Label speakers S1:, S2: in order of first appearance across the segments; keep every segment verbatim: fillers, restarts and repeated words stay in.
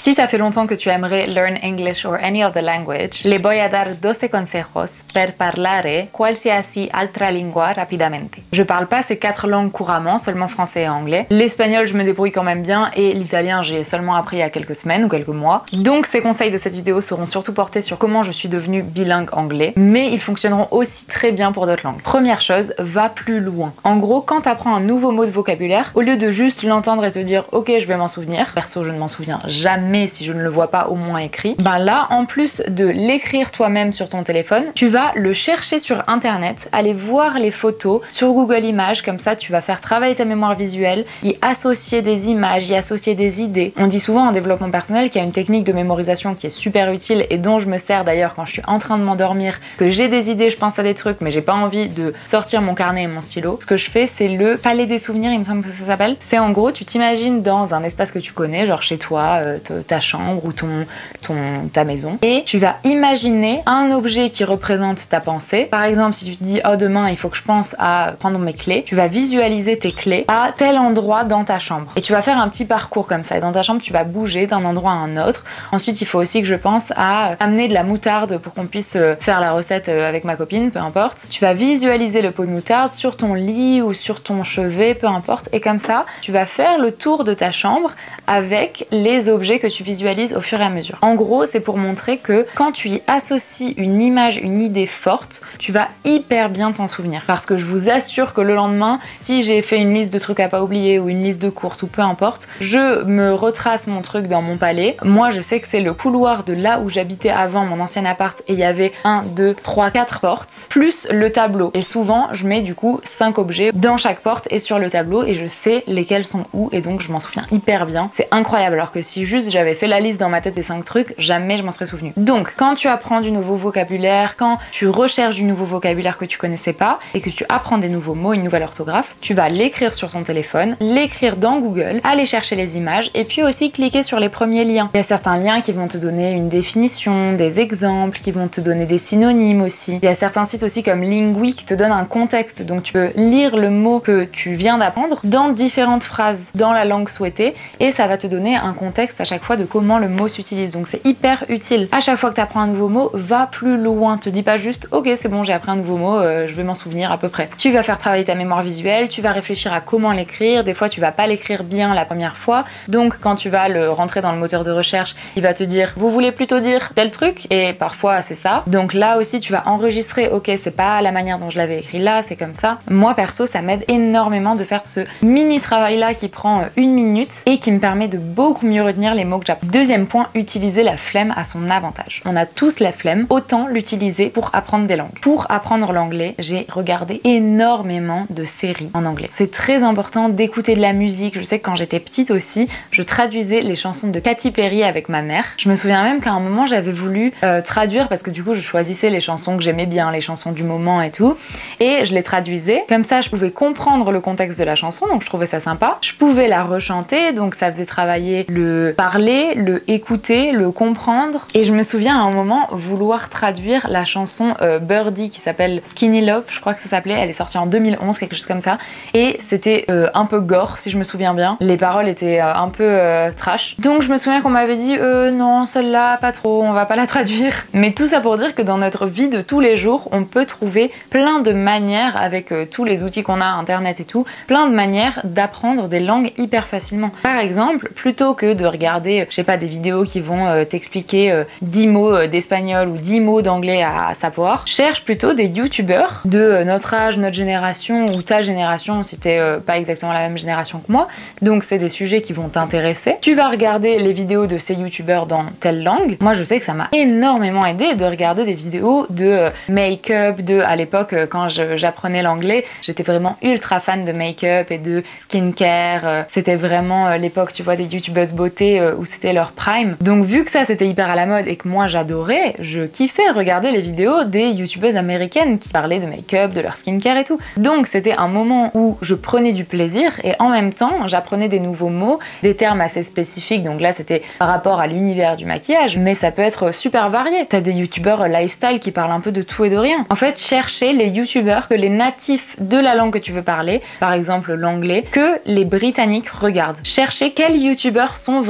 S1: Si ça fait longtemps que tu aimerais learn English or any other language, le voy a dar doce consejos per parlare qualsiasi altra lingua rapidamente. Je parle pas ces quatre langues couramment, seulement français et anglais. L'espagnol, je me débrouille quand même bien et l'italien, j'ai seulement appris il y a quelques semaines ou quelques mois. Donc ces conseils de cette vidéo seront surtout portés sur comment je suis devenue bilingue anglais, mais ils fonctionneront aussi très bien pour d'autres langues. Première chose, va plus loin. En gros, quand tu apprends un nouveau mot de vocabulaire, au lieu de juste l'entendre et te dire « Ok, je vais m'en souvenir », perso, je ne m'en souviens jamais si je ne le vois pas au moins écrit, bah là, en plus de l'écrire toi-même sur ton téléphone, tu vas le chercher sur internet, aller voir les photos sur Google Images, comme ça tu vas faire travailler ta mémoire visuelle, y associer des images, y associer des idées. On dit souvent en développement personnel qu'il y a une technique de mémorisation qui est super utile et dont je me sers d'ailleurs quand je suis en train de m'endormir, que j'ai des idées, je pense à des trucs, mais j'ai pas envie de sortir mon carnet et mon stylo. Ce que je fais, c'est le palais des souvenirs, il me semble que ça s'appelle. C'est en gros, tu t'imagines dans un espace que tu connais, genre chez toi, euh, ta chambre ou ton, ton, ta maison, et tu vas imaginer un objet qui représente ta pensée. Par exemple, si tu te dis « Oh, demain, il faut que je pense à prendre mes clés », tu vas visualiser tes clés à tel endroit dans ta chambre. Et tu vas faire un petit parcours comme ça. Et dans ta chambre, tu vas bouger d'un endroit à un autre. Ensuite, il faut aussi que je pense à amener de la moutarde pour qu'on puisse faire la recette avec ma copine, peu importe. Tu vas visualiser le pot de moutarde sur ton lit ou sur ton chevet, peu importe. Et comme ça, tu vas faire le tour de ta chambre avec les objets que tu visualises au fur et à mesure. En gros, c'est pour montrer que quand tu y associes une image, une idée forte, tu vas hyper bien t'en souvenir. Parce que je vous assure que le lendemain, si j'ai fait une liste de trucs à pas oublier ou une liste de courses ou peu importe, je me retrace mon truc dans mon palais. Moi, je sais que c'est le couloir de là où j'habitais avant mon ancien appart et il y avait un, deux, trois, quatre portes, plus le tableau. Et souvent, je mets du coup cinq objets dans chaque porte et sur le tableau et je sais lesquels sont où et donc je m'en souviens hyper bien. C'est incroyable. Alors que si juste j'avais fait la liste dans ma tête des cinq trucs, jamais je m'en serais souvenu. Donc, quand tu apprends du nouveau vocabulaire, quand tu recherches du nouveau vocabulaire que tu connaissais pas et que tu apprends des nouveaux mots, une nouvelle orthographe, tu vas l'écrire sur ton téléphone, l'écrire dans Google, aller chercher les images et puis aussi cliquer sur les premiers liens. Il y a certains liens qui vont te donner une définition, des exemples, qui vont te donner des synonymes aussi. Il y a certains sites aussi comme Lingui qui te donnent un contexte, donc tu peux lire le mot que tu viens d'apprendre dans différentes phrases, dans la langue souhaitée et ça va te donner un contexte à chaque fois de comment le mot s'utilise. Donc c'est hyper utile. À chaque fois que tu apprends un nouveau mot, va plus loin. Te dis pas juste ok, c'est bon, j'ai appris un nouveau mot, euh, je vais m'en souvenir à peu près. Tu vas faire travailler ta mémoire visuelle, tu vas réfléchir à comment l'écrire. Des fois, tu vas pas l'écrire bien la première fois. Donc quand tu vas le rentrer dans le moteur de recherche, il va te dire vous voulez plutôt dire tel truc et parfois c'est ça. Donc là aussi, tu vas enregistrer ok, c'est pas la manière dont je l'avais écrit là, c'est comme ça. Moi perso, ça m'aide énormément de faire ce mini travail là qui prend une minute et qui me permet de beaucoup mieux retenir les mots que j'apprends. Deuxième point, utiliser la flemme à son avantage. On a tous la flemme, autant l'utiliser pour apprendre des langues. Pour apprendre l'anglais, j'ai regardé énormément de séries en anglais. C'est très important d'écouter de la musique. Je sais que quand j'étais petite aussi, je traduisais les chansons de Katy Perry avec ma mère. Je me souviens même qu'à un moment, j'avais voulu euh, traduire parce que du coup, je choisissais les chansons que j'aimais bien, les chansons du moment et tout. Et je les traduisais. Comme ça, je pouvais comprendre le contexte de la chanson, donc je trouvais ça sympa. Je pouvais la rechanter, donc ça faisait travailler le parler, le écouter, le comprendre. Et je me souviens à un moment vouloir traduire la chanson euh, Birdie qui s'appelle Skinny Love, je crois que ça s'appelait. Elle est sortie en deux mille onze, quelque chose comme ça. Et c'était euh, un peu gore, si je me souviens bien. Les paroles étaient euh, un peu euh, trash. Donc je me souviens qu'on m'avait dit euh, non, celle-là, pas trop, on va pas la traduire. Mais tout ça pour dire que dans notre vie de tous les jours, on peut trouver plein de manières, avec euh, tous les outils qu'on a, internet et tout, plein de manières d'apprendre des langues hyper facilement. Par exemple, plutôt que de regarder, je sais pas, des vidéos qui vont euh, t'expliquer euh, dix mots euh, d'espagnol ou dix mots d'anglais à, à savoir, cherche plutôt des youtubeurs de euh, notre âge, notre génération ou ta génération si t'es euh, pas exactement la même génération que moi. Donc c'est des sujets qui vont t'intéresser. Tu vas regarder les vidéos de ces youtubeurs dans telle langue. Moi je sais que ça m'a énormément aidé de regarder des vidéos de euh, make-up, de à l'époque euh, quand j'apprenais l'anglais, j'étais vraiment ultra fan de make-up et de skincare. Euh, c'était vraiment euh, l'époque, tu vois, des youtubeuses beauté euh, où c'était leur prime. Donc vu que ça c'était hyper à la mode et que moi j'adorais, je kiffais regarder les vidéos des youtubeuses américaines qui parlaient de make-up, de leur skincare et tout. Donc c'était un moment où je prenais du plaisir et en même temps j'apprenais des nouveaux mots, des termes assez spécifiques. Donc là c'était par rapport à l'univers du maquillage, mais ça peut être super varié. T'as des youtubeurs lifestyle qui parlent un peu de tout et de rien. En fait, cherchez les youtubeurs que les natifs de la langue que tu veux parler, par exemple l'anglais, que les britanniques regardent. Cherchez quels youtubeurs sont vraiment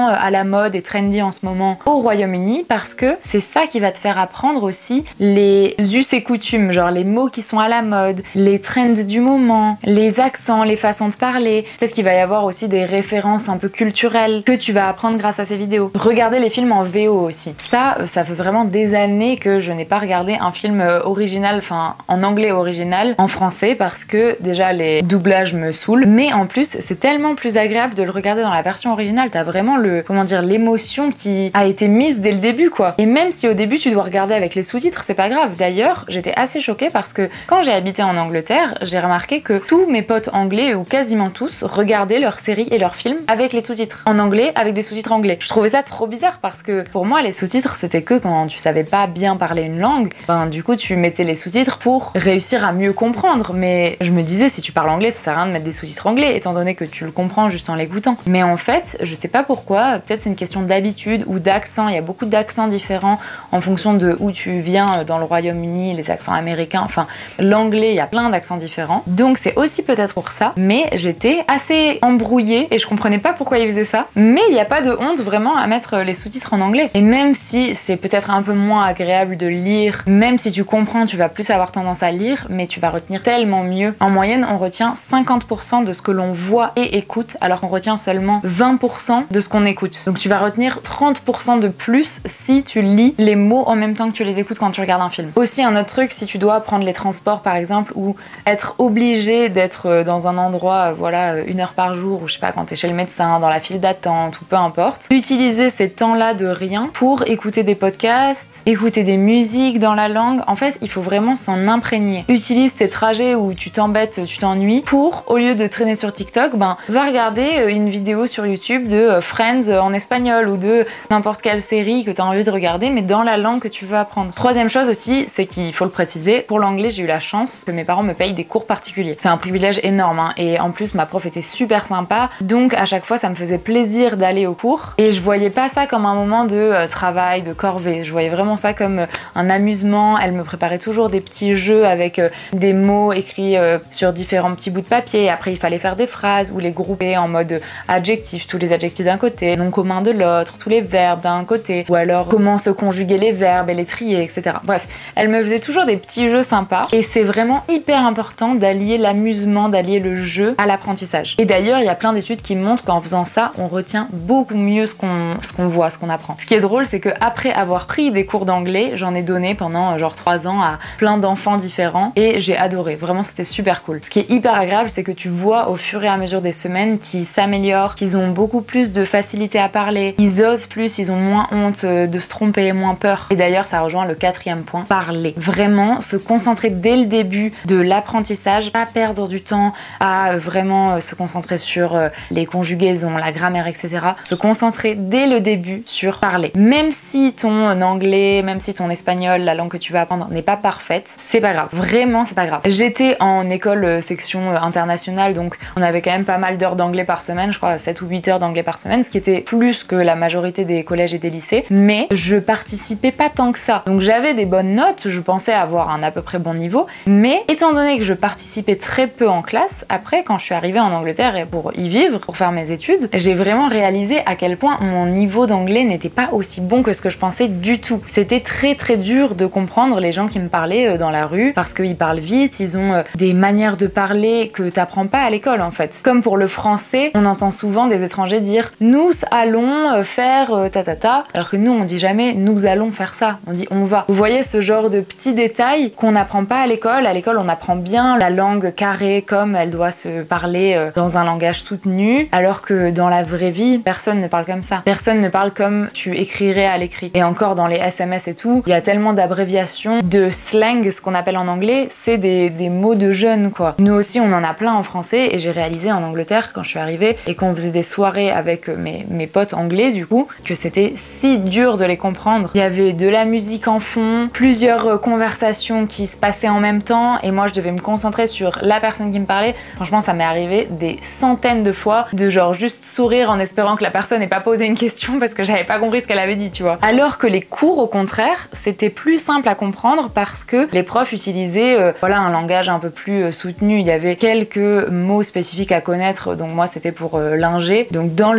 S1: à la mode et trendy en ce moment au Royaume-Uni parce que c'est ça qui va te faire apprendre aussi les us et coutumes, genre les mots qui sont à la mode, les trends du moment, les accents, les façons de parler. Peut-être qu'il va y avoir aussi des références un peu culturelles que tu vas apprendre grâce à ces vidéos. Regarder les films en V O aussi. Ça, ça fait vraiment des années que je n'ai pas regardé un film original, enfin en anglais original, en français parce que déjà les doublages me saoulent, mais en plus c'est tellement plus agréable de le regarder dans la version originale. T'as vraiment le, comment dire, l'émotion qui a été mise dès le début quoi. Et même si au début tu dois regarder avec les sous-titres, c'est pas grave. D'ailleurs, j'étais assez choquée parce que quand j'ai habité en Angleterre, j'ai remarqué que tous mes potes anglais, ou quasiment tous, regardaient leurs séries et leurs films avec les sous-titres en anglais, avec des sous-titres anglais. Je trouvais ça trop bizarre parce que pour moi les sous-titres c'était que quand tu savais pas bien parler une langue, ben du coup tu mettais les sous-titres pour réussir à mieux comprendre. Mais je me disais, si tu parles anglais, ça sert à rien de mettre des sous-titres anglais étant donné que tu le comprends juste en l'écoutant. Mais en fait, je sais pas pourquoi, peut-être c'est une question d'habitude ou d'accent. Il y a beaucoup d'accents différents en fonction de où tu viens dans le Royaume-Uni, les accents américains, enfin l'anglais, il y a plein d'accents différents. Donc c'est aussi peut-être pour ça, mais j'étais assez embrouillée et je comprenais pas pourquoi ils faisaient ça. Mais il n'y a pas de honte vraiment à mettre les sous-titres en anglais. Et même si c'est peut-être un peu moins agréable de lire, même si tu comprends, tu vas plus avoir tendance à lire, mais tu vas retenir tellement mieux. En moyenne, on retient cinquante pour cent de ce que l'on voit et écoute, alors qu'on retient seulement vingt pour cent de ce qu'on écoute. Donc tu vas retenir trente pour cent de plus si tu lis les mots en même temps que tu les écoutes quand tu regardes un film. Aussi un autre truc, si tu dois prendre les transports par exemple, ou être obligé d'être dans un endroit, voilà, une heure par jour, ou je sais pas, quand t'es chez le médecin, dans la file d'attente, ou peu importe, utiliser ces temps-là de rien pour écouter des podcasts, écouter des musiques dans la langue. En fait, il faut vraiment s'en imprégner. Utilise tes trajets où tu t'embêtes, tu t'ennuies, pour, au lieu de traîner sur TikTok, ben, va regarder une vidéo sur YouTube de Friends en espagnol, ou de n'importe quelle série que tu as envie de regarder, mais dans la langue que tu veux apprendre. Troisième chose aussi, c'est qu'il faut le préciser, pour l'anglais, j'ai eu la chance que mes parents me payent des cours particuliers. C'est un privilège énorme, hein, et en plus, ma prof était super sympa, donc à chaque fois, ça me faisait plaisir d'aller au cours, et je voyais pas ça comme un moment de euh, travail, de corvée. Je voyais vraiment ça comme euh, un amusement. Elle me préparait toujours des petits jeux avec euh, des mots écrits euh, sur différents petits bouts de papier, et après, il fallait faire des phrases ou les grouper en mode adjectif, tous les adjectifs d'un côté, nom commun de l'autre, tous les verbes d'un côté, ou alors comment se conjuguer les verbes et les trier, et cetera. Bref, elle me faisait toujours des petits jeux sympas, et c'est vraiment hyper important d'allier l'amusement, d'allier le jeu à l'apprentissage. Et d'ailleurs, il y a plein d'études qui montrent qu'en faisant ça, on retient beaucoup mieux ce qu'on ce qu'on voit, ce qu'on apprend. Ce qui est drôle, c'est que après avoir pris des cours d'anglais, j'en ai donné pendant genre trois ans à plein d'enfants différents, et j'ai adoré. Vraiment, c'était super cool. Ce qui est hyper agréable, c'est que tu vois au fur et à mesure des semaines qu'ils s'améliorent, qu'ils ont beaucoup plus de facilité à parler, ils osent plus, ils ont moins honte de se tromper, moins peur. Et d'ailleurs, ça rejoint le quatrième point, parler. Vraiment se concentrer dès le début de l'apprentissage, pas perdre du temps à vraiment se concentrer sur les conjugaisons, la grammaire, et cetera. Se concentrer dès le début sur parler. Même si ton anglais, même si ton espagnol, la langue que tu vas apprendre n'est pas parfaite, c'est pas grave. Vraiment, c'est pas grave. J'étais en école section internationale, donc on avait quand même pas mal d'heures d'anglais par semaine, je crois sept ou huit heures d'anglais par semaine, ce qui était plus que la majorité des collèges et des lycées, mais je participais pas tant que ça. Donc j'avais des bonnes notes, je pensais avoir un à peu près bon niveau, mais étant donné que je participais très peu en classe, après quand je suis arrivée en Angleterre et pour y vivre, pour faire mes études, j'ai vraiment réalisé à quel point mon niveau d'anglais n'était pas aussi bon que ce que je pensais du tout. C'était très très dur de comprendre les gens qui me parlaient dans la rue, parce qu'ils parlent vite, ils ont des manières de parler que t'apprends pas à l'école en fait. Comme pour le français, on entend souvent des étrangers dire « nous allons faire ta ta ta », alors que nous on dit jamais « nous allons faire ça », on dit « on va ». Vous voyez ce genre de petits détails qu'on n'apprend pas à l'école. À l'école on apprend bien la langue carrée comme elle doit se parler dans un langage soutenu, alors que dans la vraie vie, personne ne parle comme ça. Personne ne parle comme tu écrirais à l'écrit. Et encore dans les S M S et tout, il y a tellement d'abréviations, de slang, ce qu'on appelle en anglais, c'est des, des mots de jeunes quoi. Nous aussi on en a plein en français, et j'ai réalisé en Angleterre quand je suis arrivée et qu'on faisait des soirées avec mes, mes potes anglais du coup, que c'était si dur de les comprendre. Il y avait de la musique en fond, plusieurs conversations qui se passaient en même temps, et moi je devais me concentrer sur la personne qui me parlait. Franchement ça m'est arrivé des centaines de fois de genre juste sourire en espérant que la personne n'ait pas posé une question parce que j'avais pas compris ce qu'elle avait dit, tu vois. Alors que les cours au contraire, c'était plus simple à comprendre parce que les profs utilisaient euh, voilà, un langage un peu plus euh, soutenu. Il y avait quelques mots spécifiques à connaître, donc moi c'était pour euh, l'ingé. Donc dans le domaine de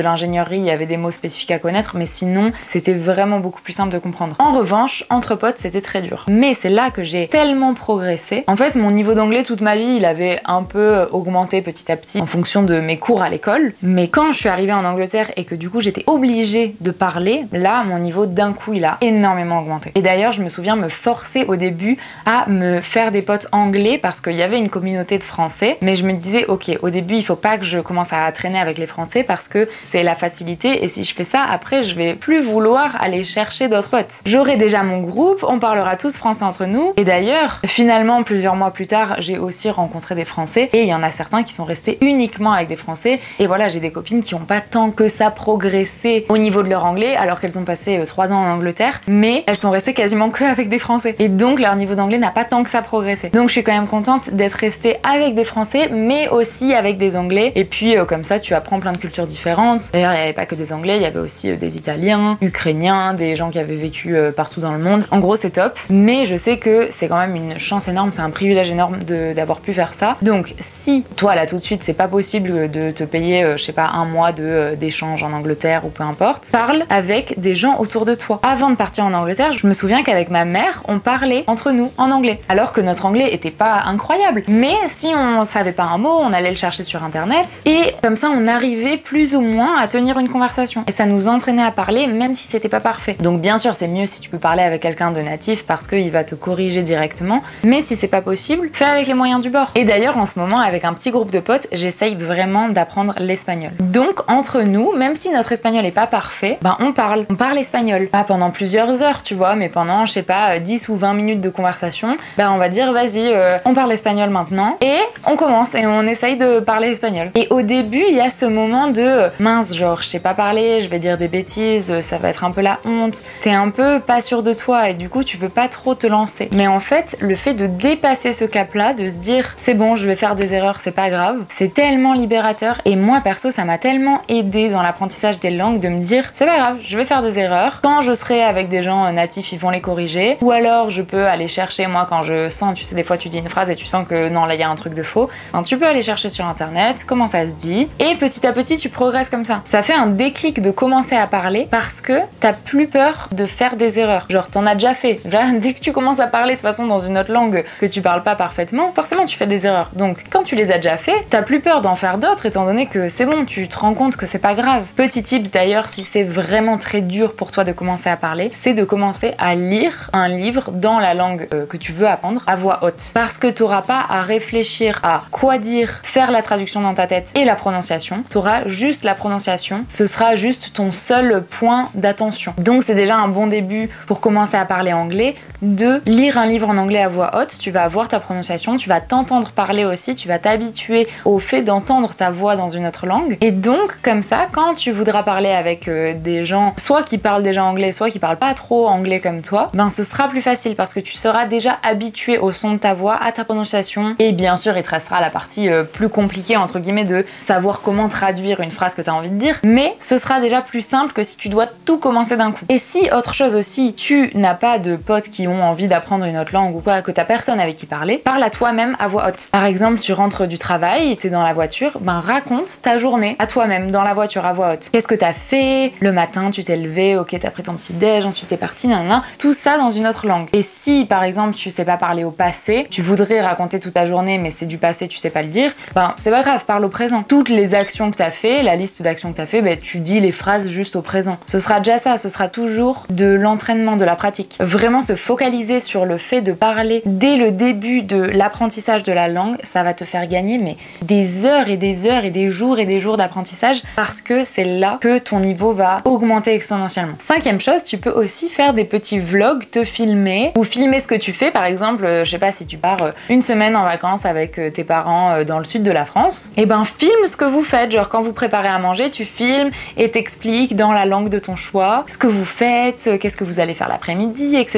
S1: l'ingénierie, il y avait des mots spécifiques à connaître, mais sinon, c'était vraiment beaucoup plus simple de comprendre. En revanche, entre potes, c'était très dur. Mais c'est là que j'ai tellement progressé. En fait, mon niveau d'anglais toute ma vie, il avait un peu augmenté petit à petit en fonction de mes cours à l'école. Mais quand je suis arrivée en Angleterre et que du coup, j'étais obligée de parler, là, mon niveau d'un coup, il a énormément augmenté. Et d'ailleurs, je me souviens me forcer au début à me faire des potes anglais parce qu'il y avait une communauté de français. Mais je me disais, ok, au début, il faut pas que je commence à traîner avec les français parce que c'est la facilité. Et si je fais ça, après, je vais plus vouloir aller chercher d'autres potes. J'aurai déjà mon groupe, on parlera tous français entre nous. Et d'ailleurs, finalement, plusieurs mois plus tard, j'ai aussi rencontré des Français et il y en a certains qui sont restés uniquement avec des Français. Et voilà, j'ai des copines qui n'ont pas tant que ça progressé au niveau de leur anglais alors qu'elles ont passé trois ans en Angleterre, mais elles sont restées quasiment que avec des Français. Et donc, leur niveau d'anglais n'a pas tant que ça progressé. Donc, je suis quand même contente d'être restée avec des Français, mais aussi avec des Anglais. Et puis, euh, comme ça, tu apprends plein de cultures différentes. D'ailleurs, il n'y avait pas que des Anglais, il y avait aussi euh, des Italiens, Ukrainiens, des gens qui avaient vécu euh, partout dans le monde. En gros, c'est top. Mais je sais que c'est quand même une chance énorme, c'est un privilège énorme d'avoir pu faire ça. Donc, si toi, là, tout de suite, c'est pas possible de te payer, euh, je sais pas, un mois de, euh, d'échange en Angleterre ou peu importe, parle avec des gens autour de toi. Avant de partir en Angleterre, je me souviens qu'avec ma mère, on parlait entre nous en anglais. Alors que notre anglais était pas incroyable. Mais si on savait pas un mot, on allait le chercher sur internet. Et comme ça, on arrivait plus ou moins à tenir une conversation. Et ça nous entraînait à parler, même si c'était pas parfait. Donc bien sûr, c'est mieux si tu peux parler avec quelqu'un de natif parce qu'il va te corriger directement. Mais si c'est pas possible, fais avec les moyens du bord. Et d'ailleurs, en ce moment, avec un petit groupe de potes, j'essaye vraiment d'apprendre l'espagnol. Donc, entre nous, même si notre espagnol est pas parfait, ben on parle. On parle espagnol. Pas pendant plusieurs heures, tu vois, mais pendant, je sais pas, dix ou vingt minutes de conversation, ben on va dire, vas-y, euh, on parle espagnol maintenant. Et on commence et on essaye de parler espagnol. Et au début, il y a ce moment de euh, mince, genre, je sais pas parler, je vais dire des bêtises, ça va être un peu la honte. T'es un peu pas sûr de toi et du coup, tu veux pas trop te lancer. Mais en fait, le fait de dépasser ce cap-là, de se dire, c'est bon, je vais faire des erreurs, c'est pas grave, c'est tellement libérateur. Et moi, perso, ça m'a tellement aidé dans l'apprentissage des langues de me dire, c'est pas grave, je vais faire des erreurs. Quand je serai avec des gens natifs, ils vont les corriger. Ou alors, je peux aller chercher, moi, quand je sens, tu sais, des fois, tu dis une phrase et tu sens que non, là, il y a un truc de faux. Enfin, tu peux aller chercher sur internet comment ça se dit. Et petit à petit, tu progresses comme ça. Ça fait un déclic de commencer à parler parce que t'as plus peur de faire des erreurs. Genre, t'en as déjà fait. Dès que tu commences à parler de toute façon dans une autre langue que tu parles pas parfaitement, forcément, tu fais des erreurs. Donc, quand tu les as déjà fait, t'as plus peur d'en faire d'autres étant donné que c'est bon, tu te rends compte que c'est pas grave. Petit tips d'ailleurs, si c'est vraiment très dur pour toi de commencer à parler, c'est de commencer à lire un livre dans la langue euh, que tu veux apprendre à voix haute. Parce que t'auras pas à réfléchir à quoi dire, faire la traduction dans ta tête et la prononciation. T'auras juste la prononciation. Ce sera juste ton seul point d'attention. Donc c'est déjà un bon début pour commencer à parler anglais, de lire un livre en anglais à voix haute. Tu vas avoir ta prononciation, tu vas t'entendre parler aussi, tu vas t'habituer au fait d'entendre ta voix dans une autre langue. Et donc, comme ça, quand tu voudras parler avec euh, des gens, soit qui parlent déjà anglais, soit qui parlent pas trop anglais comme toi, ben ce sera plus facile parce que tu seras déjà habitué au son de ta voix, à ta prononciation. Et bien sûr, il te restera la partie euh, plus compliquée, entre guillemets, de savoir comment traduire une phrase que tu as envie de dire. Mais ce sera déjà plus simple que si tu dois tout commencer d'un coup. Et si, autre chose aussi, tu n'as pas de potes qui ont envie d'apprendre une autre langue ou quoi, que t'as personne avec qui parler, parle à toi-même à voix haute. Par exemple, tu rentres du travail, t'es dans la voiture, ben raconte ta journée à toi-même dans la voiture à voix haute. Qu'est-ce que t'as fait le matin, tu t'es levé, ok, t'as pris ton petit déj, ensuite t'es parti, nanana. Tout ça dans une autre langue. Et si, par exemple, tu sais pas parler au passé, tu voudrais raconter toute ta journée, mais c'est du passé, tu sais pas le dire, ben c'est pas grave, parle au présent. Toutes les actions que t'as fait, la liste d'actions que t'as fait, ben tu dis les phrases juste au présent. Ce sera déjà ça, ce sera toujours de l'entraînement, de la pratique. Vraiment se focaliser sur le fait de parler dès le début de l'apprentissage de la langue, ça va te faire gagner mais des heures et des heures et des jours et des jours d'apprentissage parce que c'est là que ton niveau va augmenter exponentiellement. Cinquième chose, tu peux aussi faire des petits vlogs, te filmer ou filmer ce que tu fais. Par exemple, je sais pas, si tu pars une semaine en vacances avec tes parents dans le sud de la France, et ben filme ce que vous faites. Genre quand vous préparez à manger, tu filmes et t'expliques dans la langue de ton choix ce que vous faites, qu'est-ce que vous allez faire l'après-midi, et cetera. T'en fais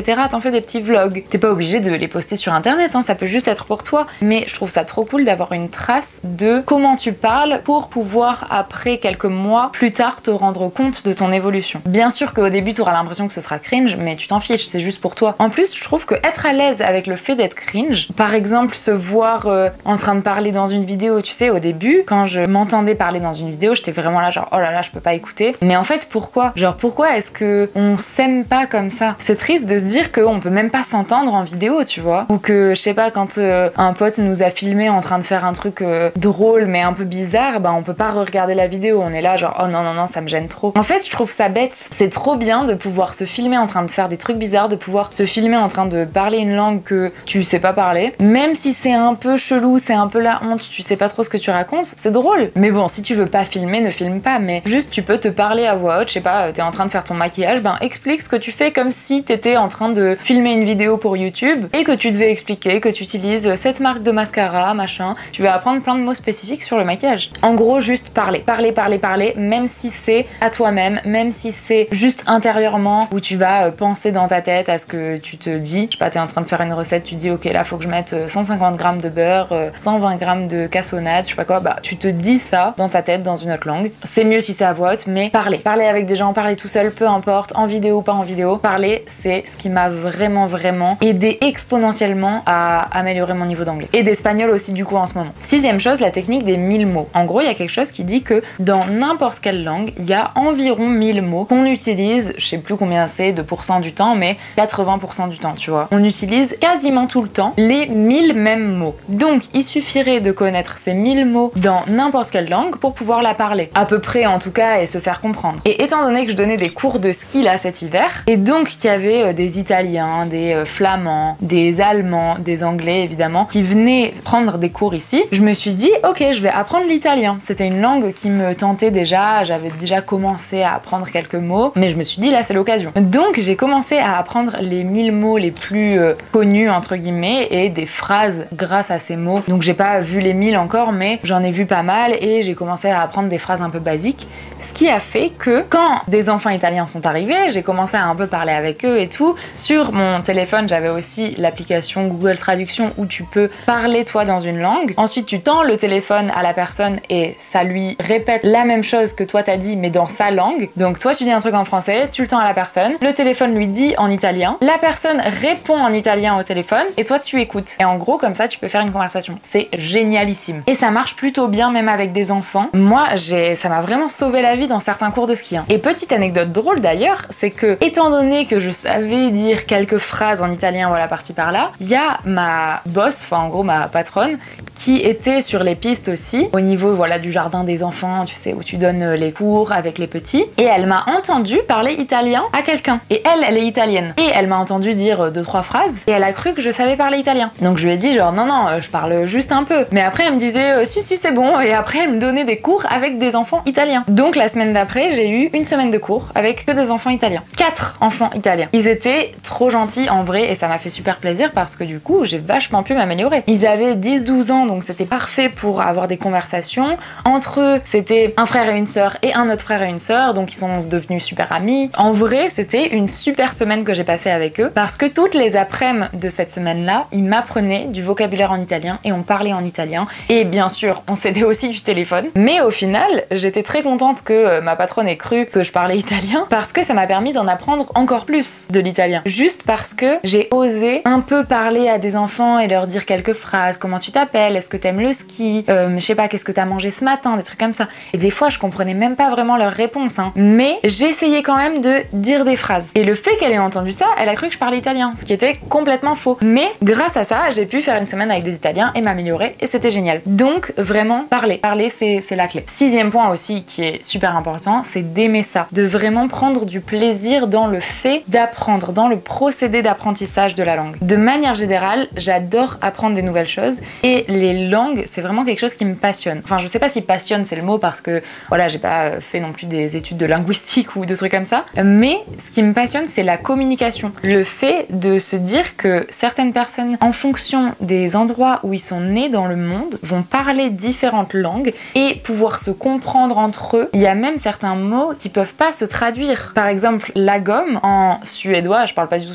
S1: fais des petits vlogs. T'es pas obligé de les poster sur internet, hein, ça peut juste être pour toi. Mais je trouve ça trop cool d'avoir une trace de comment tu parles pour pouvoir, après quelques mois plus tard, te rendre compte de ton évolution. Bien sûr qu'au début, tu auras l'impression que ce sera cringe, mais tu t'en fiches, c'est juste pour toi. En plus, je trouve que être à l'aise avec le fait d'être cringe, par exemple, se voir euh, en train de parler dans une vidéo, tu sais, au début, quand je m'entendais parler dans une vidéo, j'étais vraiment là genre, oh là là, je peux pas écouter. Mais en fait, pourquoi? Genre, pourquoi est-ce que on s'aime pas comme ça? C'est triste de se dire qu'on peut même pas s'entendre en vidéo, tu vois. Ou que, je sais pas, quand euh, un pote nous a filmé en train de faire un truc euh, drôle mais un peu bizarre, bah on peut pas re-regarder la vidéo. On est là genre, oh non, non, non, ça me gêne trop. En fait, je trouve ça bête. C'est trop bien de pouvoir se filmer en train de faire des trucs bizarres, de pouvoir se filmer en train de parler une langue que tu sais pas parler. Même si c'est un peu chelou, c'est un peu la honte, tu sais pas trop ce que tu racontes, c'est drôle. Mais bon, si tu veux pas filmer, ne filme pas. Mais juste, tu peux te parler à voix haute, je sais pas, t'es en train de faire ton maquillage, ben explique ce que tu fais comme si t'étais en train de filmer une vidéo pour YouTube et que tu devais expliquer que tu utilises cette marque de mascara, machin. Tu vas apprendre plein de mots spécifiques sur le maquillage. En gros, juste parler. Parler, parler, parler, même si c'est à toi-même, même si c'est juste intérieurement où tu vas penser dans ta tête à ce que tu te dis. Je sais pas, t'es en train de faire une recette, tu te dis ok, là faut que je mette cent cinquante grammes de beurre, cent vingt grammes de cassonade, je sais pas quoi, bah tu te dis ça dans ta tête, dans une autre langue. C'est mieux si c'est à voix haute, mais parler. Parler avec des gens, parler tout seul, peu importe, en vidéo ou pas en vidéo. Parler, c'est ce qui m'a vraiment, vraiment aidé exponentiellement à améliorer mon niveau d'anglais. Et d'espagnol aussi du coup en ce moment. Sixième chose, la technique des mille mots. En gros, il y a quelque chose qui dit que dans n'importe quelle langue, il y a environ mille mots qu'on utilise, je sais plus combien c'est de pourcents du temps, mais quatre-vingts pour cent du temps, tu vois. On utilise quasiment tout le temps les mille mêmes mots. Donc, il suffirait de connaître ces mille mots dans n'importe quelle langue pour pouvoir la parler. À peu près en tout cas, et se faire comprendre. Et étant donné que je donnais des cours de ski là cet hiver, et donc qu'il y avait euh, des Italiens, des euh, Flamands, des Allemands, des Anglais évidemment, qui venaient prendre des cours ici, je me suis dit ok, je vais apprendre l'italien. C'était une langue qui me tentait déjà, j'avais déjà commencé à apprendre quelques mots, mais je me suis dit là c'est l'occasion. Donc j'ai commencé à apprendre les mille mots les plus euh, connus entre guillemets et des phrases grâce à ces mots. Donc j'ai pas vu les mille encore, mais j'en ai vu pas mal et j'ai commencé à apprendre des phrases un peu basiques, ce qui a fait que quand des enfants italiens sont arrivés, j'ai commencé à un peu parler avec eux et tout. Sur mon téléphone, j'avais aussi l'application Google Traduction où tu peux parler toi dans une langue. Ensuite, tu tends le téléphone à la personne et ça lui répète la même chose que toi t'as dit mais dans sa langue. Donc toi tu dis un truc en français, tu le tends à la personne, le téléphone lui dit en italien, la personne répond en italien au téléphone et toi tu écoutes. Et en gros comme ça tu peux faire une conversation. C'est génialissime. Et ça marche plutôt bien même avec des enfants. Moi j'ai, ça m'a vraiment sauvé la vie dans certains cours de ski. Hein. Et petite anecdote drôle d'ailleurs, c'est que étant donné que je savais dire quelques phrases en italien, voilà parti par là, il y a ma boss, enfin en gros ma patronne, qui était sur les pistes aussi, au niveau voilà du jardin des enfants, tu sais, où tu donnes les cours avec les petits. Et elle m'a entendu parler italien à quelqu'un. Et elle, elle est italienne. Et elle m'a entendu dire deux, trois phrases. Et elle a cru que je savais parler italien. Donc je lui ai dit genre non, non, je parle juste un peu. Mais après elle me disait si, si, c'est bon. Et après elle me donnait des cours avec des enfants italiens. Donc la semaine d'après, j'ai eu une semaine de cours avec que des enfants italiens. Quatre enfants italiens. Ils étaient trop gentils en vrai et ça m'a fait super plaisir parce que du coup, j'ai vachement pu m'améliorer. Ils avaient dix douze ans, donc c'était parfait pour avoir des conversations. Entre eux, c'était un frère et une sœur et un autre frère et une sœur, donc ils sont devenus super amis. En vrai, c'était une super semaine que j'ai passée avec eux parce que toutes les après-midi de cette semaine-là, ils m'apprenaient du vocabulaire en italien et on parlait en italien. Et bien sûr, on s'aidait aussi du téléphone. Mais au final, j'étais très contente que ma patronne ait cru que je parlais italien parce que ça m'a permis d'en apprendre encore plus de l'italien. Juste parce que j'ai osé un peu parler à des enfants et leur dire quelques phrases. Comment tu t'appelles? Est-ce que t'aimes le ski? euh, Je sais pas, qu'est-ce que t'as mangé ce matin? Des trucs comme ça. Et des fois, je comprenais même pas vraiment leurs réponses. Hein. Mais j'essayais quand même de dire des phrases. Et le fait qu'elle ait entendu ça, elle a cru que je parlais italien, ce qui était complètement faux. Mais grâce à ça, j'ai pu faire une semaine avec des Italiens et m'améliorer et c'était génial. Donc vraiment, parler. Parler, c'est la clé. Sixième point aussi qui est super important, c'est d'aimer ça. De vraiment prendre du plaisir dans le fait d'apprendre, dans le procédé d'apprentissage de la langue. De manière générale, j'adore apprendre des nouvelles choses et les langues, c'est vraiment quelque chose qui me passionne. Enfin, je sais pas si passionne c'est le mot parce que voilà, j'ai pas fait non plus des études de linguistique ou des trucs comme ça, mais ce qui me passionne, c'est la communication. Le fait de se dire que certaines personnes, en fonction des endroits où ils sont nés dans le monde, vont parler différentes langues et pouvoir se comprendre entre eux. Il y a même certains mots qui peuvent pas se traduire. Par exemple, la gomme en suédois, je parle pas du tout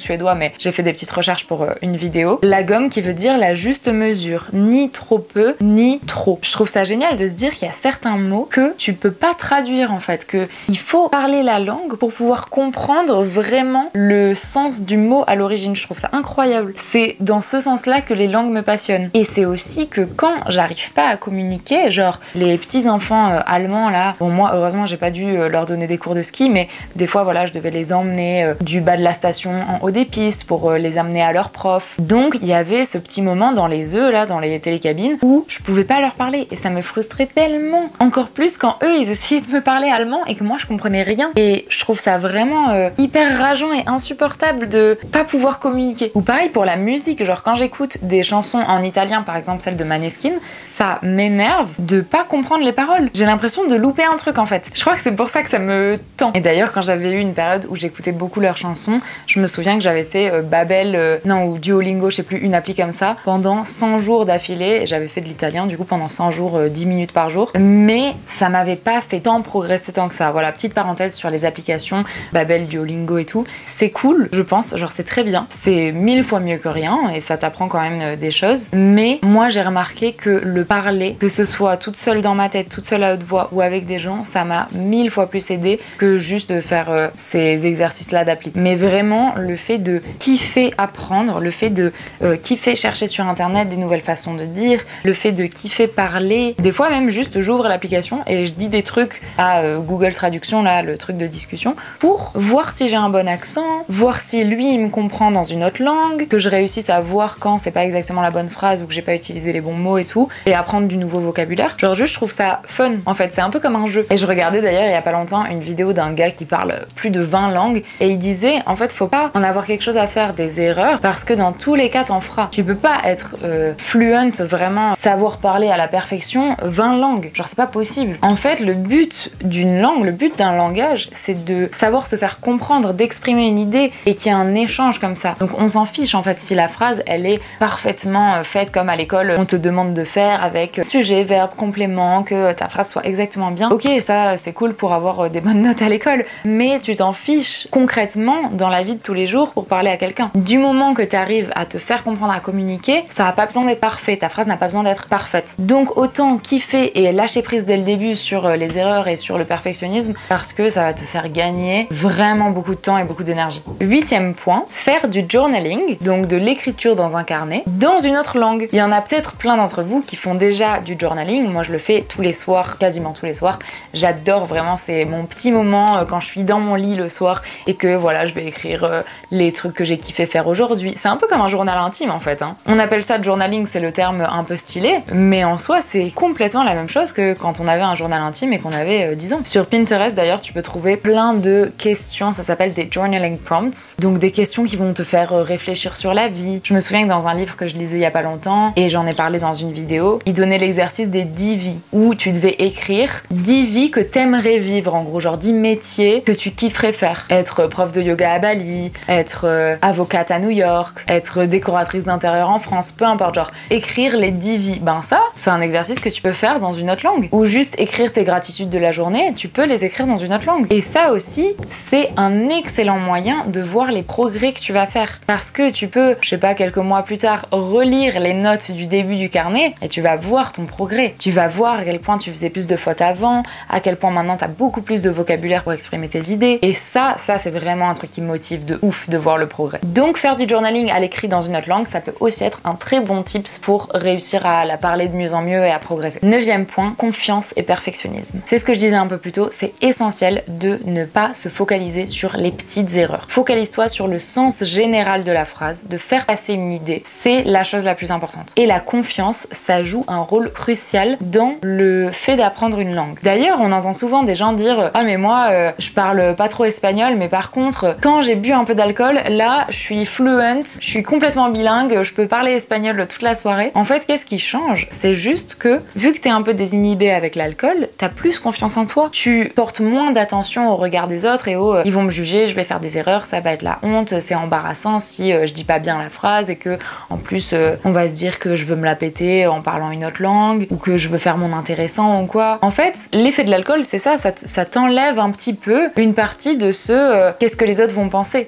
S1: suédois, mais j'ai fait des petites recherches pour euh, une vidéo. Lagom qui veut dire la juste mesure, ni trop peu, ni trop. Je trouve ça génial de se dire qu'il y a certains mots que tu peux pas traduire en fait, que il faut parler la langue pour pouvoir comprendre vraiment le sens du mot à l'origine. Je trouve ça incroyable. C'est dans ce sens-là que les langues me passionnent. Et c'est aussi que quand j'arrive pas à communiquer, genre les petits enfants euh, allemands là, bon moi heureusement j'ai pas dû euh, leur donner des cours de ski, mais des fois voilà je devais les emmener euh, du bas de la station en haut des pistes pour euh, les amener à leur prof. Donc il y avait ce petit moment dans les œufs là, dans les télécabines où je pouvais pas leur parler et ça me frustrait tellement. Encore plus quand eux ils essayaient de me parler allemand et que moi je comprenais rien. Et je trouve ça vraiment euh, hyper rageant et insupportable de pas pouvoir communiquer. Ou pareil pour la musique, genre quand j'écoute des chansons en italien, par exemple celle de Maneskin, ça m'énerve de pas comprendre les paroles. J'ai l'impression de louper un truc en fait. Je crois que c'est pour ça que ça me tend. Et d'ailleurs quand j'avais eu une période où j'écoutais beaucoup leurs chansons, je me souviens que j'avais fait euh, Babel, euh, non ou Duolingo, je sais plus, une appli comme ça, pendant cent jours d'affilée. J'avais fait de l'italien du coup pendant cent jours, euh, dix minutes par jour. Mais ça m'avait pas fait tant progresser tant que ça. Voilà, petite parenthèse sur les applications, Babel, Duolingo et tout. C'est cool, je pense, genre c'est très bien. C'est mille fois mieux que rien et ça t'apprend quand même euh, des choses. Mais moi j'ai remarqué que le parler, que ce soit toute seule dans ma tête, toute seule à haute voix ou avec des gens, ça m'a mille fois plus aidé que juste de faire euh, ces exercices-là d'appli. Mais vraiment, le fait de kiffer apprendre, le fait de euh, kiffer chercher sur internet des nouvelles façons de dire, le fait de kiffer parler, des fois même juste j'ouvre l'application et je dis des trucs à euh, Google Traduction, là, le truc de discussion, pour voir si j'ai un bon accent, voir si lui il me comprend dans une autre langue, que je réussisse à voir quand c'est pas exactement la bonne phrase ou que j'ai pas utilisé les bons mots et tout, et apprendre du nouveau vocabulaire. Genre juste je trouve ça fun en fait, c'est un peu comme un jeu. Et je regardais d'ailleurs il y a pas longtemps une vidéo d'un gars qui parle plus de vingt langues et il disait en fait faut pas en avoir quelque chose à faire des erreurs parce que dans tous les cas t'en feras. Tu peux pas être euh, fluent, vraiment savoir parler à la perfection vingt langues, genre c'est pas possible. En fait le but d'une langue, le but d'un langage c'est de savoir se faire comprendre, d'exprimer une idée et qu'il y a un échange comme ça. Donc on s'en fiche en fait si la phrase elle est parfaitement faite comme à l'école on te demande de faire avec sujet, verbe, complément, que ta phrase soit exactement bien. Ok, ça c'est cool pour avoir des bonnes notes à l'école, mais tu t'en fiches concrètement dans la vie de tous les jours pour parler à quelqu'un. Du moment que tu arrives à te faire comprendre, à communiquer, ça n'a pas besoin d'être parfait, ta phrase n'a pas besoin d'être parfaite. Donc autant kiffer et lâcher prise dès le début sur les erreurs et sur le perfectionnisme parce que ça va te faire gagner vraiment beaucoup de temps et beaucoup d'énergie. Huitième point, faire du journaling, donc de l'écriture dans un carnet, dans une autre langue. Il y en a peut-être plein d'entre vous qui font déjà du journaling, moi je le fais tous les soirs, quasiment tous les soirs. J'adore vraiment, c'est mon petit moment euh, quand je suis dans mon lit le soir et que voilà, je vais écrire euh, les trucs que j'ai kiffé faire aujourd'hui. C'est un peu comme un journal intime en fait. Hein. On appelle ça journaling, c'est le terme un peu stylé, mais en soi c'est complètement la même chose que quand on avait un journal intime et qu'on avait euh, dix ans. Sur Pinterest d'ailleurs, tu peux trouver plein de questions, ça s'appelle des journaling prompts, donc des questions qui vont te faire euh, réfléchir sur la vie. Je me souviens que dans un livre que je lisais il y a pas longtemps, et j'en ai parlé dans une vidéo, il donnait l'exercice des dix vies, où tu devais écrire dix vies que t'aimerais vivre, en gros, genre dix métiers que tu kifferais faire. Être prof de yoga à Bali, être euh, avocate à New York, être décoratrice d'intérieur en France, peu importe, genre écrire les dix vies. Ben ça, c'est un exercice que tu peux faire dans une autre langue. Ou juste écrire tes gratitudes de la journée, tu peux les écrire dans une autre langue. Et ça aussi, c'est un excellent moyen de voir les progrès que tu vas faire. Parce que tu peux, je sais pas, quelques mois plus tard, relire les notes du début du carnet et tu vas voir ton progrès. Tu vas voir à quel point tu faisais plus de fautes avant, à quel point maintenant tu as beaucoup plus de vocabulaire pour exprimer tes idées. Et ça, ça c'est vraiment un truc qui me motive de ouf de voir le progrès. Donc faire du journaling à l'écrit dans une autre langue, ça peut aussi être un très bon tips pour réussir à la parler de mieux en mieux et à progresser. Neuvième point, confiance et perfectionnisme. C'est ce que je disais un peu plus tôt, c'est essentiel de ne pas se focaliser sur les petites erreurs. Focalise-toi sur le sens général de la phrase, de faire passer une idée. C'est la chose la plus importante. Et la confiance, ça joue un rôle crucial dans le fait d'apprendre une langue. D'ailleurs, on entend souvent des gens dire « Ah mais moi, euh, je parle pas trop espagnol, mais par contre, quand j'ai bu un peu d'alcool, là, je suis fluent, je suis complètement bilingue, je peux parler espagnol toute la soirée. » En fait, qu'est-ce qui change? C'est juste que, vu que t'es un peu désinhibé avec l'alcool, t'as plus confiance en toi. Tu portes moins d'attention au regard des autres et au euh, « ils vont me juger, je vais faire des erreurs, ça va être la honte, c'est embarrassant si euh, je dis pas bien la phrase et que, en plus, euh, on va se dire que je veux me la péter en parlant une autre langue ou que je veux faire mon intéressant ou quoi. » En fait, l'effet de l'alcool, c'est ça, ça, ça t'enlève un petit peu une partie de ce euh, qu'est-ce que les autres vont penser. Et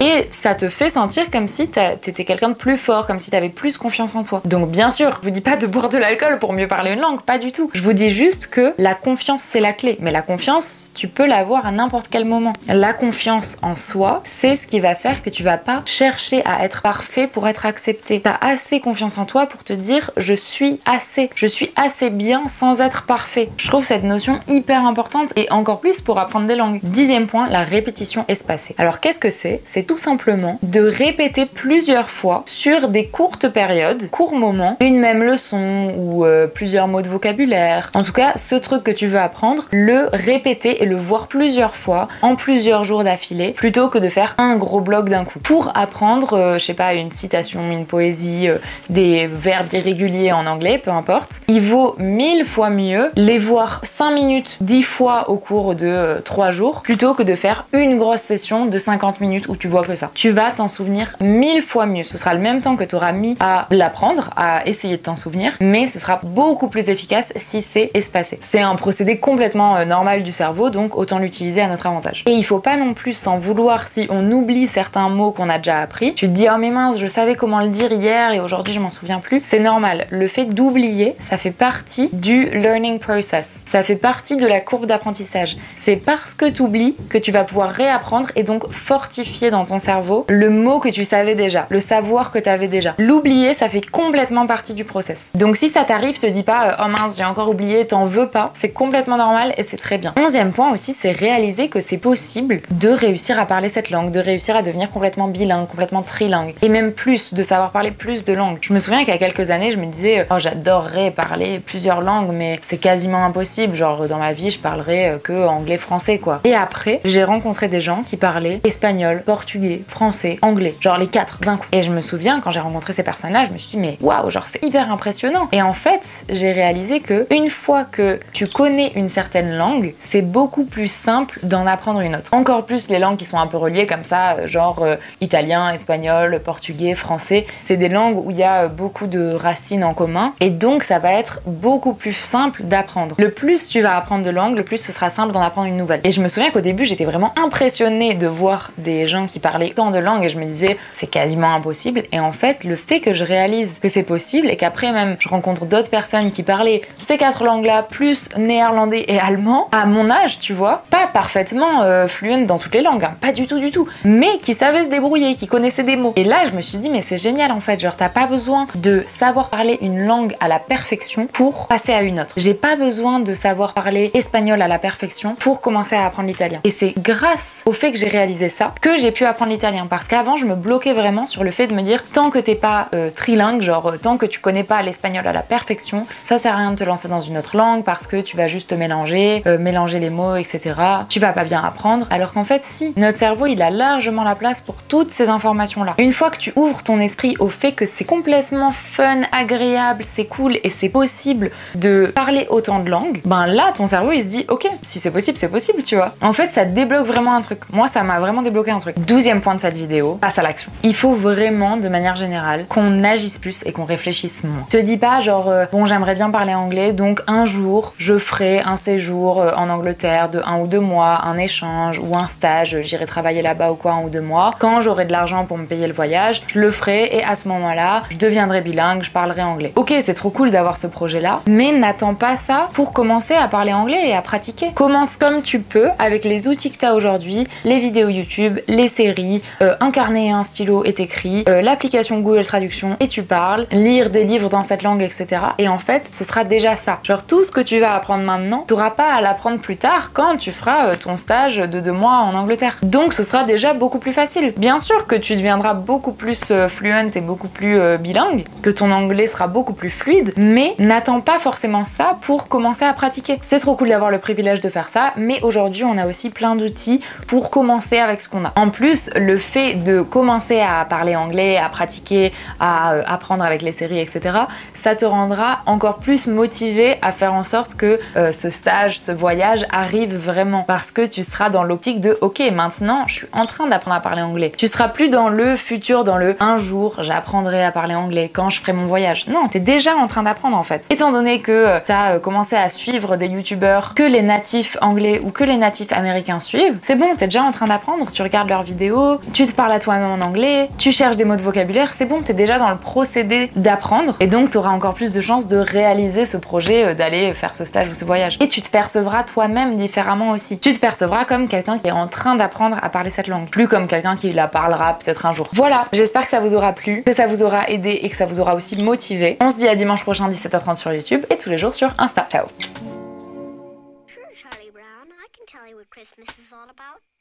S1: ça te fait sentir comme si t'étais quelqu'un de plus fort, comme si t'avais plus confiance en toi. Donc bien sûr, je vous dis pas de boire de l'alcool pour mieux parler une langue, pas du tout. Je vous dis juste que la confiance c'est la clé, mais la confiance, tu peux l'avoir à n'importe quel moment. La confiance en soi, c'est ce qui va faire que tu vas pas chercher à être parfait pour être accepté. T'as assez confiance en toi pour te dire je suis assez, je suis assez bien sans être parfait. Je trouve cette notion hyper importante et encore plus pour apprendre des langues. Dixième point, la répétition espacée. Alors qu'est-ce que c'est? C'est tout simplement de répéter plusieurs fois sur des courtes périodes, courts moments, une même leçon ou euh, plusieurs mots de vocabulaire. En tout cas, ce truc que tu veux apprendre, le répéter et le voir plusieurs fois en plusieurs jours d'affilée plutôt que de faire un gros bloc d'un coup. Pour apprendre, euh, je sais pas, une citation, une poésie, euh, des verbes irréguliers en anglais, peu importe, il vaut mille fois mieux les voir cinq minutes, dix fois au cours de euh, trois jours plutôt que de faire une grosse session de cinquante minutes où tu vois que ça. Tu vas t'en souvenir mille fois mieux. Ce sera le même temps que tu auras mis à l'apprendre, à essayer de t'en souvenir, mais ce sera beaucoup plus efficace si c'est espacé. C'est un procédé complètement euh, normal du cerveau, donc autant l'utiliser à notre avantage. Et il faut pas non plus s'en vouloir si on oublie certains mots qu'on a déjà appris. Tu te dis oh mais mince, je savais comment le dire hier et aujourd'hui je m'en souviens plus. C'est normal. Le fait d'oublier, ça fait partie du learning process. Ça fait partie de la courbe d'apprentissage. C'est parce que tu oublies que tu vas pouvoir réapprendre et donc fortifier dans ton cerveau le mot que tu savais déjà, le savoir que tu avais déjà. L'oublier, ça fait complètement partie du process. Donc si ça t'arrive, te dis pas oh mince, j'ai encore oublié, t'en veux pas. C'est complètement normal et c'est très bien. Onzième point aussi, c'est réaliser que c'est possible de réussir à parler cette langue, de réussir à devenir complètement bilingue, complètement trilingue et même plus, de savoir parler plus de langues. Je me souviens qu'il y a quelques années, je me disais oh j'adorerais parler plusieurs langues mais c'est quasiment impossible, genre dans ma vie je parlerais que anglais, français quoi. Et après, j'ai rencontré des gens qui parlaient espagnol, portugais, français, anglais, genre les quatre d'un coup. Et je me souviens quand j'ai rencontré ces personnes-là, je me suis dit mais waouh, genre c'est hyper impressionnant. Et en fait, j'ai réalisé que une fois que tu connais une certaine langue, c'est beaucoup plus simple d'en apprendre une autre. Encore plus les langues qui sont un peu reliées comme ça, genre euh, italien, espagnol, portugais, français, c'est des langues où il y a beaucoup de racines en commun et donc ça va être beaucoup plus simple d'apprendre. Le plus tu vas apprendre de langues, le plus ce sera simple d'en apprendre une nouvelle. Et je me souviens qu'au début j'étais vraiment impressionnée de voir des gens qui parlaient tant de langues et je me disais c'est quasiment impossible. Et en fait le fait que je réalise que c'est possible et qu'après même je rencontre d'autres personnes qui parlaient ces quatre langues là plus néerlandais et allemand à mon âge, tu vois, pas parfaitement euh, fluent dans toutes les langues, hein, pas du tout du tout, mais qui savaient se débrouiller, qui connaissaient des mots. Et là je me suis dit mais c'est génial en fait, genre t'as pas besoin de savoir parler une langue à la perfection pour passer à une autre. J'ai pas besoin de savoir parler espagnol à la perfection pour commencer à apprendre l'italien. Et c'est grâce au fait que j'ai réalisé ça que j'ai pu apprendre l'italien, parce qu'avant je me bloquais vraiment sur le fait de me dire tant que t'es pas euh, trilingue, genre euh, tant que tu connais pas l'espagnol à la perfection, ça sert à rien de te lancer dans une autre langue parce que tu vas juste te mélanger, euh, mélanger les mots, et cetera. Tu vas pas bien apprendre. Alors qu'en fait si, notre cerveau il a largement la place pour toutes ces informations là. Une fois que tu ouvres ton esprit au fait que c'est complètement fun, agréable, c'est cool et c'est possible de parler autant de langues, ben là ton cerveau il se dit ok, si c'est possible c'est possible, tu vois. En fait ça débloque vraiment un truc. Moi ça m'a vraiment débloqué un truc. Douzième point de cette vidéo, passe à l'action. Il faut vraiment de manière générale qu'on agisse plus et qu'on réfléchisse moins. Te dis pas genre euh, bon j'aimerais bien parler anglais donc un jour je ferai un séjour euh, en Angleterre de un ou deux mois, un échange ou un stage, j'irai travailler là-bas ou quoi un ou deux mois. Quand j'aurai de l'argent pour me payer le voyage, je le ferai et à ce moment-là je deviendrai bilingue, je parlerai anglais. Ok, c'est trop cool d'avoir ce projet là, mais n'attends pas ça pour commencer à parler anglais et à pratiquer. Commence comme tu peux avec les outils que tu as aujourd'hui, les vidéos YouTube, les séries, euh, un carnet et un stylo et t'écris, euh, l'application Google Traduction et tu parles, lire des livres dans cette langue, et cetera. Et en fait, ce sera déjà ça. Genre tout ce que tu vas apprendre maintenant, t'auras pas à l'apprendre plus tard quand tu feras euh, ton stage de deux mois en Angleterre. Donc ce sera déjà beaucoup plus facile. Bien sûr que tu deviendras beaucoup plus euh, fluent et beaucoup plus euh, bilingue, que ton anglais sera beaucoup plus fluide, mais n'attends pas forcément ça pour commencer à pratiquer. C'est trop cool d'avoir le privilège de faire ça, mais aujourd'hui on a aussi plein d'outils pour commencer avec ce qu'on a. En plus, le fait de commencer à parler anglais, à pratiquer, à euh, apprendre avec les séries, et cetera, ça te rendra encore plus motivé à faire en sorte que euh, ce stage, ce voyage arrive vraiment, parce que tu seras dans l'optique de ok, maintenant je suis en train d'apprendre à parler anglais. Tu seras plus dans le futur, dans le un jour j'apprendrai à parler anglais quand je ferai mon voyage. Non, t'es déjà en train d'apprendre en fait. Étant donné que euh, t'as euh, commencé à suivre des youtubeurs que les natifs anglais ou que les natifs américains suivent, c'est bon, t'es déjà en train d'apprendre, tu regardes leurs vidéos, tu te parles à toi-même en anglais, tu cherches des mots de vocabulaire, c'est bon, t'es déjà dans le procédé d'apprendre et donc t'auras encore plus de chances de réaliser ce projet, d'aller faire ce stage ou ce voyage. Et tu te percevras toi-même différemment aussi. Tu te percevras comme quelqu'un qui est en train d'apprendre à parler cette langue, plus comme quelqu'un qui la parlera peut-être un jour. Voilà, j'espère que ça vous aura plu, que ça vous aura aidé et que ça vous aura aussi motivé. On se dit à dimanche prochain dix-sept heures trente sur YouTube et tous les jours sur Insta. Ciao.
S2: Charlie Brown, I can tell you what Christmas is all about.